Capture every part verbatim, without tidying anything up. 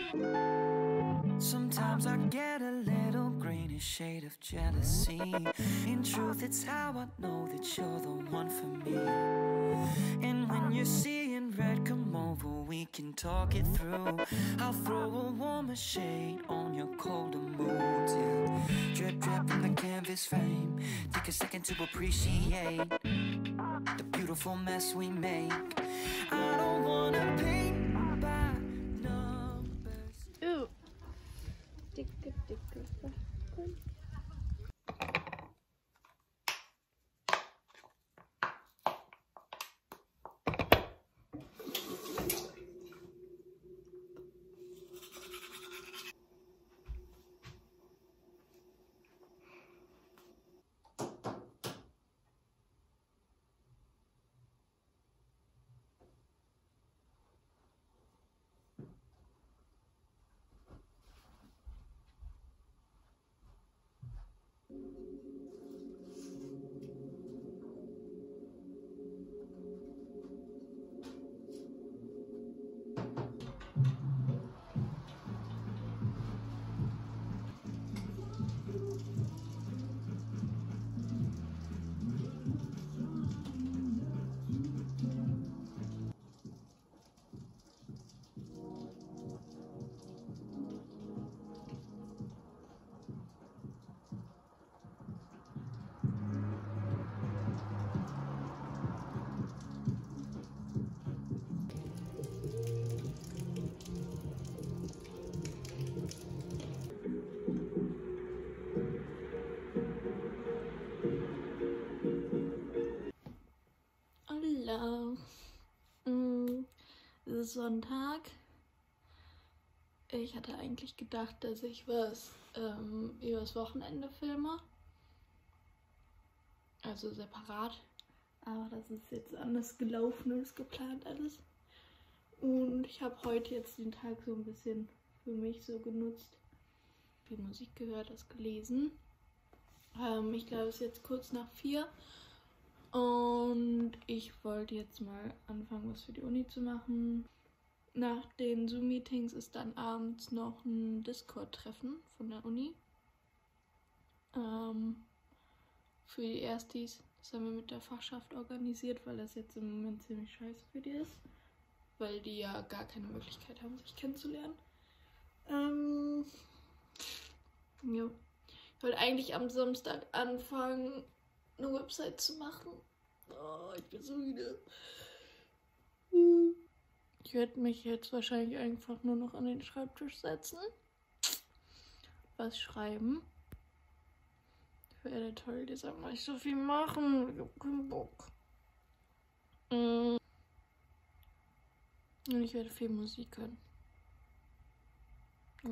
Sometimes I get a little greenish shade of jealousy. In truth, it's how I know that you're the one for me. And when you're seeing red, come over, we can talk it through. I'll throw a warmer shade on your colder moods, yeah. Drip, drip in the canvas frame. Take a second to appreciate the beautiful mess we make. I don't wanna paint by numbers. Ooh. Dicke, dicke Sachen. Hallo. Mm, Es ist Sonntag. Ich hatte eigentlich gedacht, dass ich was ähm, übers Wochenende filme. Also separat. Aber das ist jetzt anders gelaufen als geplant alles. Und ich habe heute jetzt den Tag so ein bisschen für mich so genutzt. Viel Musik gehört, das gelesen. Ähm, ich glaube, es ist jetzt kurz nach vier. Und ich wollte jetzt mal anfangen, was für die Uni zu machen. Nach den Zoom-Meetings ist dann abends noch ein Discord-Treffen von der Uni. Ähm, für die Erstis. Das haben wir mit der Fachschaft organisiert, weil das jetzt im Moment ziemlich scheiße für die ist. Weil die ja gar keine Möglichkeit haben, sich kennenzulernen. Ähm, ja. Ich wollte eigentlich am Samstag anfangen, eine Website zu machen. Oh, ich bin so müde. Ich werde mich jetzt wahrscheinlich einfach nur noch an den Schreibtisch setzen. Was schreiben. Für Editorial Design muss ich so viel machen. Ich habe keinen Bock. Und ich werde viel Musik hören. Ja.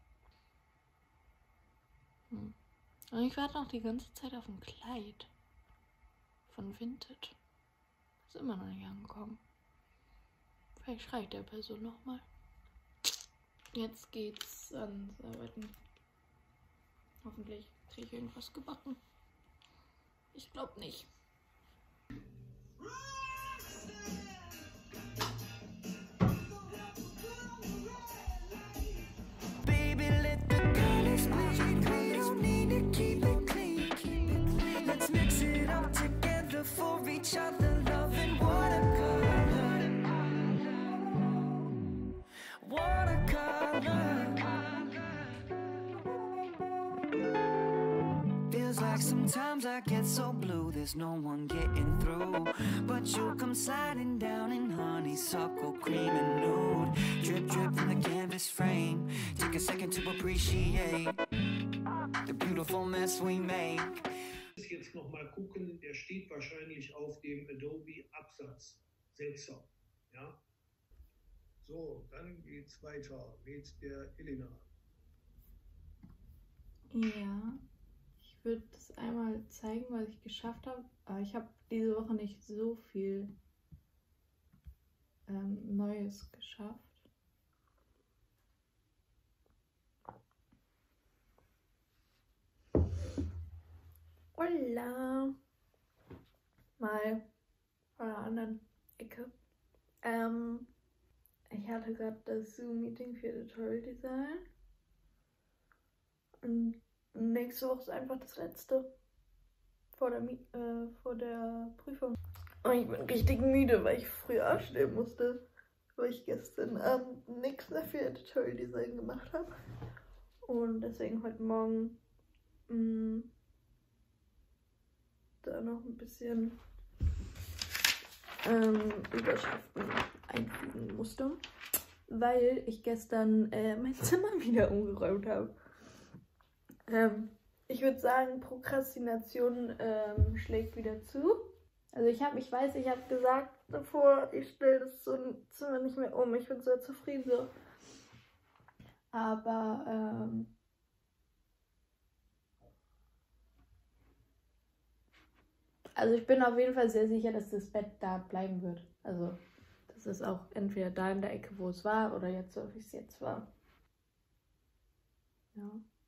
Und ich warte noch die ganze Zeit auf ein Kleid. Von Vinted. Ist immer noch nicht angekommen. Vielleicht schreibe ich der Person nochmal. Jetzt geht's ans Arbeiten. Hoffentlich kriege ich irgendwas gebacken. Ich glaube nicht. Baby, let the girl explain. We don't need to keep it clean. Keep it clean. Let's mix it up together for each other. Loving watercolor. Watercolor. Feels like sometimes I get so blue, there's no one getting through. But you come sliding down in honeysuckle, cream and nude. Drip, drip from the canvas frame. Take a second to appreciate the beautiful mess we make. Jetzt noch mal gucken, der steht wahrscheinlich auf dem Adobe Absatzsetzer. Ja? So, dann geht's weiter mit der Elena. Ja, ich würde das einmal zeigen, was ich geschafft habe. Aber ich habe diese Woche nicht so viel ähm, Neues geschafft. Hola! Mal von einer anderen Ecke. Ähm, ich hatte gerade das Zoom-Meeting für Editorial Design. Und nächste Woche ist einfach das letzte vor der, äh, vor der Prüfung. Und ich bin richtig müde, weil ich früh aufstehen musste, weil ich gestern Abend nichts mehr für Editorial Design gemacht habe. Und deswegen heute Morgen mh, da noch ein bisschen ähm, Überschriften einfügen musste, weil ich gestern äh, mein Zimmer wieder umgeräumt habe. Ähm, ich würde sagen, Prokrastination ähm, schlägt wieder zu. Also ich habe, ich weiß, ich habe gesagt davor, ich stelle das so ein Zimmer nicht mehr um. Ich bin sehr zufrieden so. Aber ähm, also ich bin auf jeden Fall sehr sicher, dass das Bett da bleiben wird. Also das ist auch entweder da in der Ecke, wo es war, oder jetzt so, wie es jetzt war. Ja.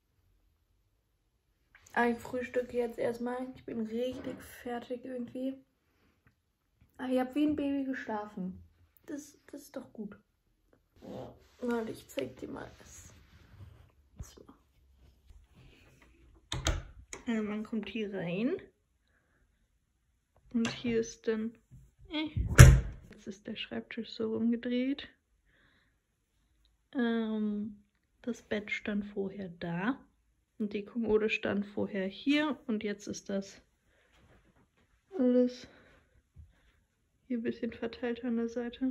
Aber ich frühstücke jetzt erstmal. Ich bin richtig fertig irgendwie. Aber ich habe wie ein Baby geschlafen. Das, das ist doch gut. Warte, ich zeig dir mal das. Ja, man kommt hier rein. Und hier ist dann... Äh, jetzt ist der Schreibtisch so rumgedreht. Ähm, das Bett stand vorher da. Und die Kommode stand vorher hier. Und jetzt ist das alles hier ein bisschen verteilt an der Seite.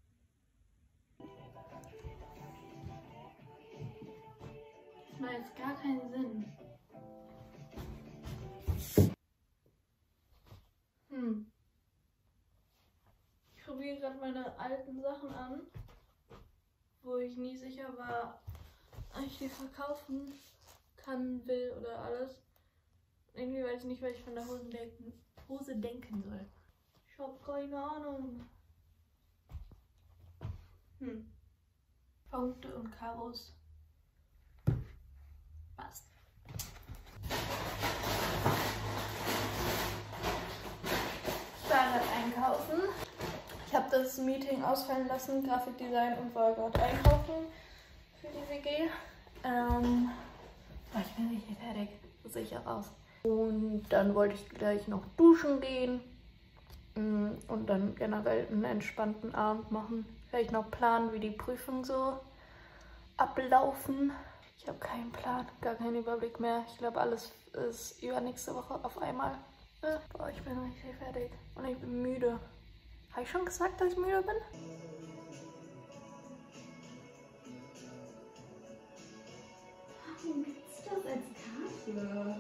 Das macht jetzt gar keinen Sinn. Hm. Ich probiere gerade meine alten Sachen an, wo ich nie sicher war, ob ich die verkaufen kann, will oder alles. Irgendwie weiß ich nicht, was ich von der Hose denken, Hose denken soll. Ich habe keine Ahnung. Hm. Punkte und Karos. Passt. Ich war gerade einkaufen. Ich habe das Meeting ausfallen lassen, Grafikdesign, und war gerade einkaufen für die W G. Ähm, oh, ich bin richtig fertig. So sehe ich auch aus. Und dann wollte ich gleich noch duschen gehen. Und dann generell einen entspannten Abend machen. Vielleicht noch planen, wie die Prüfungen so ablaufen. Ich habe keinen Plan, gar keinen Überblick mehr. Ich glaube, alles ist übernächste Woche auf einmal. Äh, boah, ich bin richtig fertig. Und ich bin müde. Habe ich schon gesagt, dass ich müde bin? Warum gibt's das als Karte?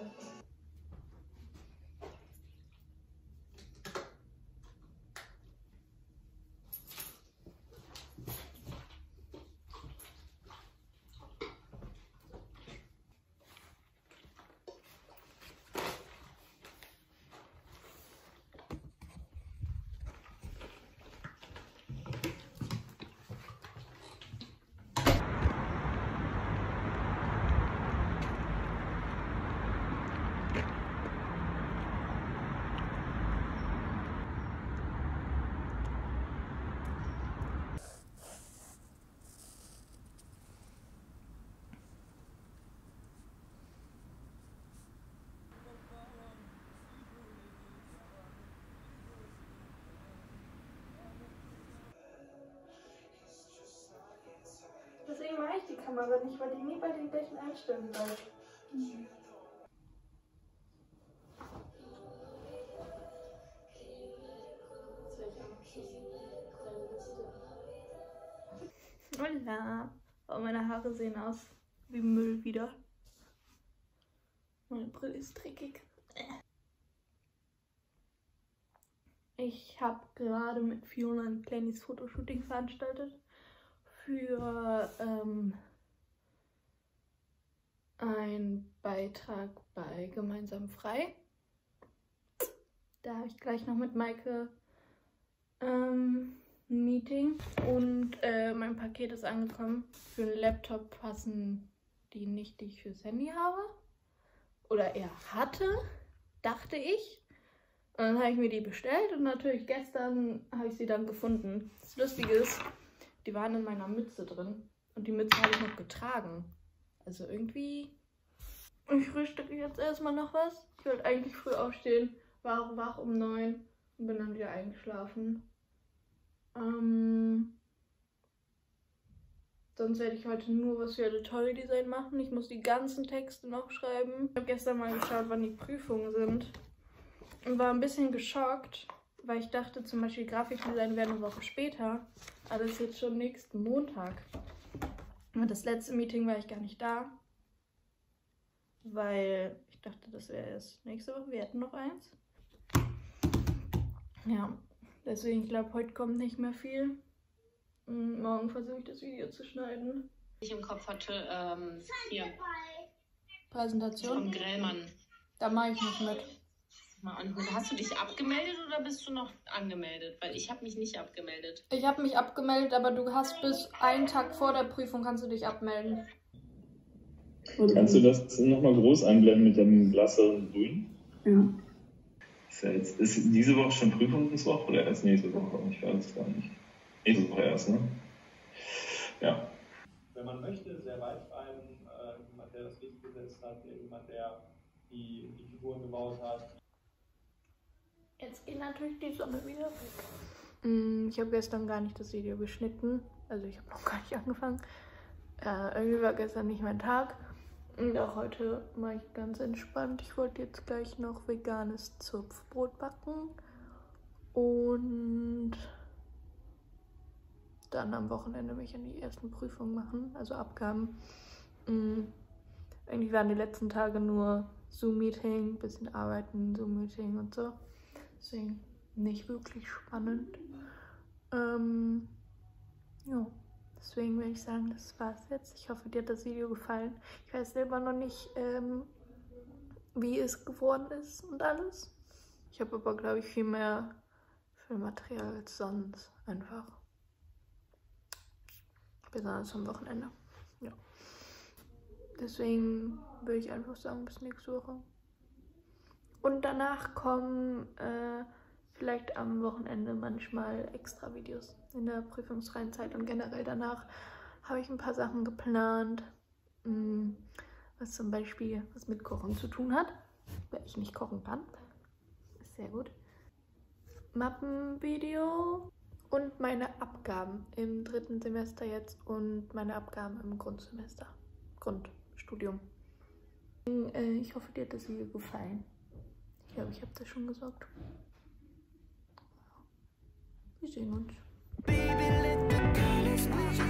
Deswegen mache ich die Kamera nicht, weil die nie bei den gleichen Einstellungen bleibt. Mhm. Hola. Oh, meine Haare sehen aus wie Müll wieder. Meine Brille ist dreckig. Ich habe gerade mit Fiona ein kleines Fotoshooting veranstaltet für ähm, einen Beitrag bei Gemeinsam Frei. Da habe ich gleich noch mit Maike ähm, ein Meeting und äh, mein Paket ist angekommen. Für einen Laptop passen die nicht, die ich fürs Handy habe. Oder er hatte, dachte ich. Und dann habe ich mir die bestellt und natürlich gestern habe ich sie dann gefunden. Das Lustige ist, die waren in meiner Mütze drin. Und die Mütze habe ich noch getragen. Also irgendwie... Ich frühstücke jetzt erstmal noch was. Ich wollte eigentlich früh aufstehen, war auch wach um neun und bin dann wieder eingeschlafen. Ähm... Sonst werde ich heute nur was für Editorial Design machen. Ich muss die ganzen Texte noch schreiben. Ich habe gestern mal geschaut, wann die Prüfungen sind. Und war ein bisschen geschockt, weil ich dachte, zum Beispiel Grafikdesign wäre eine Woche später. Aber das ist jetzt schon nächsten Montag. Und das letzte Meeting war ich gar nicht da. Weil ich dachte, das wäre erst nächste Woche. Wir hätten noch eins. Ja, deswegen, ich glaube, heute kommt nicht mehr viel. Morgen versuche ich das Video zu schneiden. Ich im Kopf hatte, ähm, hier. Präsentation? Von Grellmann. Da mache ich nicht mit. Und hast du dich abgemeldet oder bist du noch angemeldet? Weil ich habe mich nicht abgemeldet. Ich habe mich abgemeldet, aber du hast bis einen Tag vor der Prüfung kannst du dich abmelden. Kannst du das nochmal groß einblenden mit dem blasseren Grün? Ja. Ist, ja jetzt, ist diese Woche schon Prüfungswoche oder erst nächste Woche? Ich weiß es gar nicht. Nächste Woche erst, ne? Ja. Wenn man möchte, sehr weit rein, äh, jemand, der das Licht gesetzt hat, jemand, der die, die Figuren gebaut hat. Jetzt geht natürlich die Sonne wieder weg. Ich habe gestern gar nicht das Video geschnitten. Also ich habe noch gar nicht angefangen. Äh, irgendwie war gestern nicht mein Tag. Und auch heute mache ich ganz entspannt. Ich wollte jetzt gleich noch veganes Zupfbrot backen. Und dann am Wochenende mich an die ersten Prüfungen machen, also Abgaben. Mhm. Eigentlich waren die letzten Tage nur Zoom-Meeting, bisschen arbeiten, Zoom-Meeting und so. Deswegen nicht wirklich spannend. Ähm, ja, deswegen würde ich sagen, das war's jetzt. Ich hoffe, dir hat das Video gefallen. Ich weiß selber noch nicht, ähm, wie es geworden ist und alles. Ich habe aber, glaube ich, viel mehr Filmmaterial als sonst einfach. Besonders am Wochenende. Ja. Deswegen würde ich einfach sagen, bis nächste Woche. Und danach kommen äh, vielleicht am Wochenende manchmal extra Videos in der prüfungsfreien Zeit. Und generell danach habe ich ein paar Sachen geplant, mh, was zum Beispiel was mit Kochen zu tun hat, weil ich nicht kochen kann. Ist sehr gut. Mappenvideo. Und meine Abgaben im dritten Semester jetzt und meine Abgaben im Grundsemester. Grundstudium. Ich hoffe, dir hat das Video gefallen. Ich glaube, ich habe das schon gesagt. Wir sehen uns. Baby, let the colors